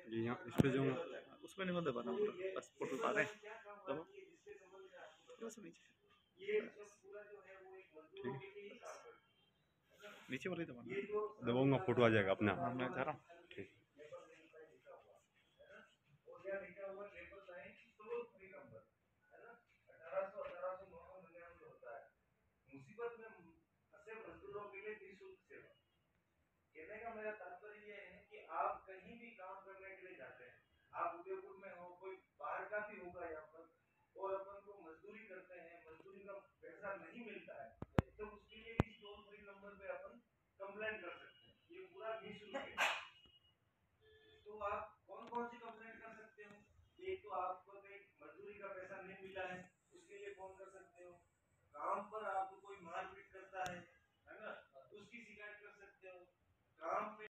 जी हाँ, इस पे जो उसमें नहीं दबा ना पूरा, बस पोर्टल पा रहे हैं दबो बस नीचे, ठीक है, नीचे वाले दबाना। दबाऊंगा फोटो आ जाएगा अपना। हाँ मैं जा रहा हूँ। ठीक। मुसीबत में फंसे मजदूरों के लिए निःशुल्क सेवा। कहने का मेरा तात्पर्य ये है कि आप कहीं भी काम करने के लिए जाते हैं, आप उदयपुर में हो, कोई बाहर का भी होगा यहाँ पर, और अपन को मजदूरी करते हैं, मजदूरी का पैसा नहीं मिलता है, तो उसके लिए भी टोल फ्री नंबर पे अपन कंप्लेंट कर सकते हैं। ये पूरा निःशुल्क है।